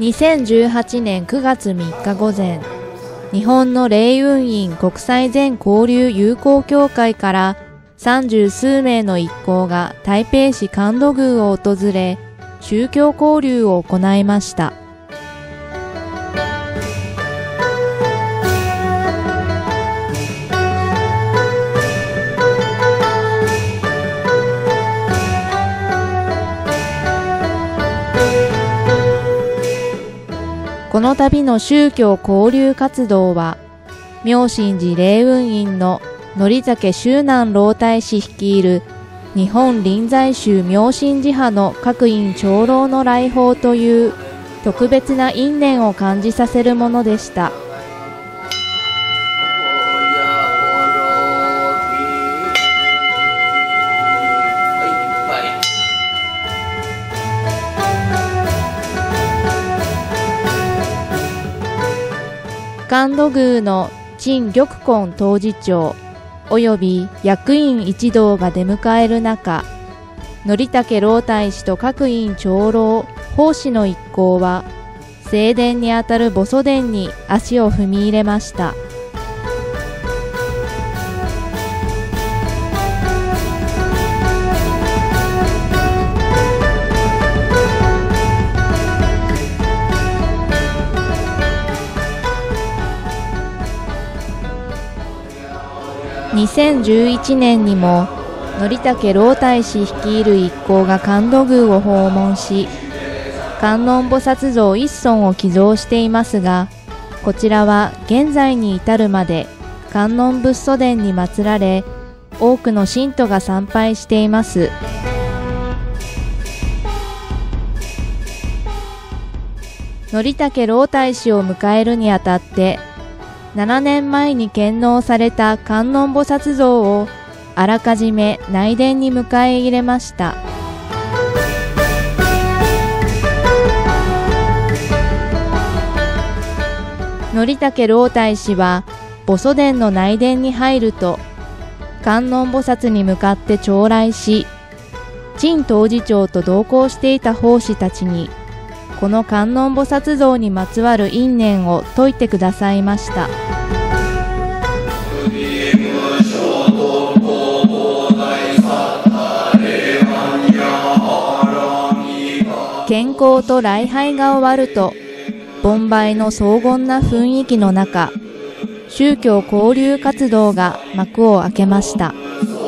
2018年9月3日午前、日本の霊雲院国際全交流友好協会から30数名の一行が台北市関渡宮を訪れ、宗教交流を行いました。この度の宗教交流活動は、妙心寺霊雲院の則武周南老大師率いる日本臨済宗妙心寺派の各院長老の来訪という特別な因縁を感じさせるものでした。関渡宮の陳玉根当寺長および役員一同が出迎える中、則武老大師と各院長老、法師の一行は正殿にあたる母祖殿に足を踏み入れました。2011年にも則武老大師率いる一行が関渡宮を訪問し、観音菩薩像一尊を寄贈していますが、こちらは現在に至るまで観音仏祖殿に祀られ、多くの信徒が参拝しています。則武老大師を迎えるにあたって、7年前に献納された観音菩薩像をあらかじめ内殿に迎え入れました。則武老大師は母祖殿の内殿に入ると、観音菩薩に向かって頂礼し、陳当寺長と同行していた法師たちに、この観音菩薩像にまつわる因縁を説いてくださいました。献香と礼拝が終わると、盆梅の荘厳な雰囲気の中、宗教交流活動が幕を開けました。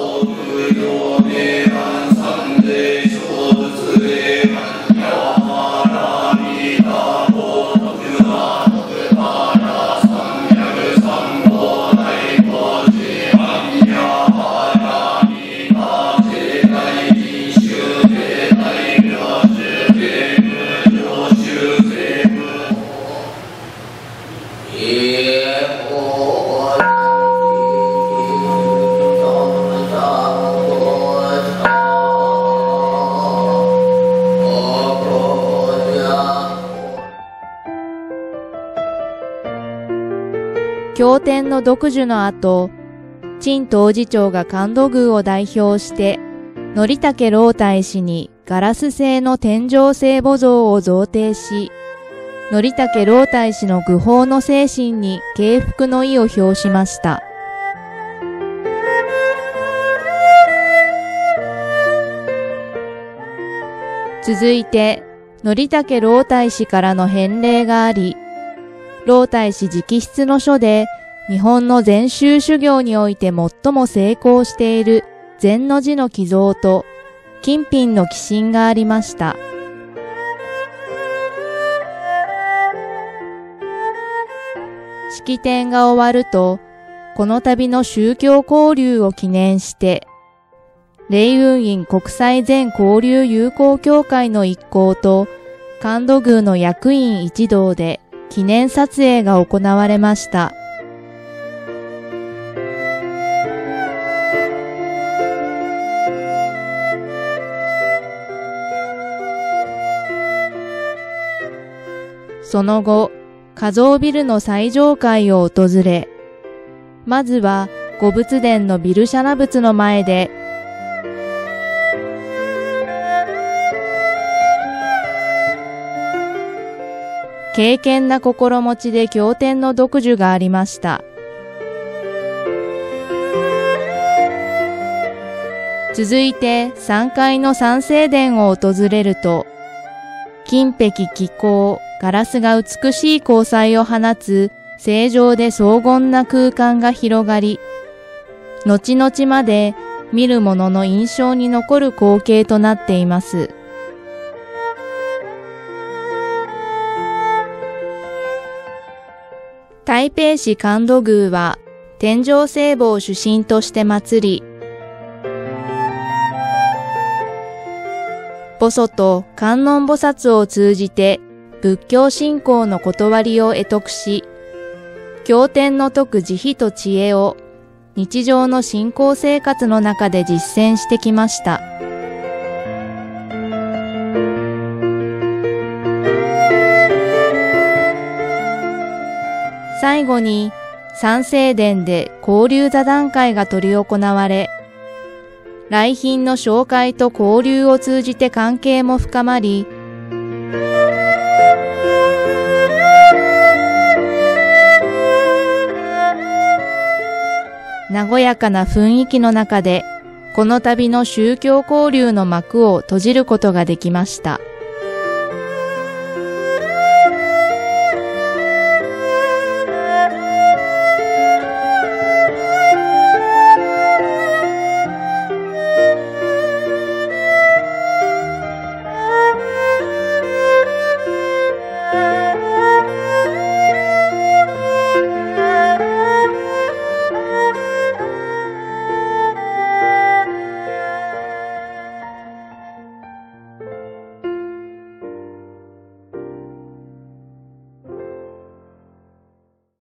経典の読受の後、陳当寺長が関渡宮を代表して、則武老大師にガラス製の天上聖母像を贈呈し、則武老大師の愚法の精神に敬服の意を表しました。続いて、則武老大師からの返礼があり、老大師直筆の書で、日本の禅宗修行において最も成功している禅の字の寄贈と、金品の寄進がありました。式典が終わると、この度の宗教交流を記念して、霊雲院国際全交流友好協会の一行と、関渡宮の役員一同で、記念撮影が行われました。その後、花像ビルの最上階を訪れ、まずは御仏殿のビルシャナ仏の前で、 敬虔な心持ちで経典の読受がありました。続いて3階の三聖殿を訪れると、金碧輝光、ガラスが美しい光彩を放つ正常で荘厳な空間が広がり、後々まで見る者の印象に残る光景となっています。台北市関渡宮は天上聖母を主神として祀り、菩祖と観音菩薩を通じて仏教信仰の理りを得得し、経典の説く慈悲と知恵を日常の信仰生活の中で実践してきました。最後に三聖殿で交流座談会が執り行われ、来賓の紹介と交流を通じて関係も深まり、和やかな雰囲気の中で、この度の宗教交流の幕を閉じることができました。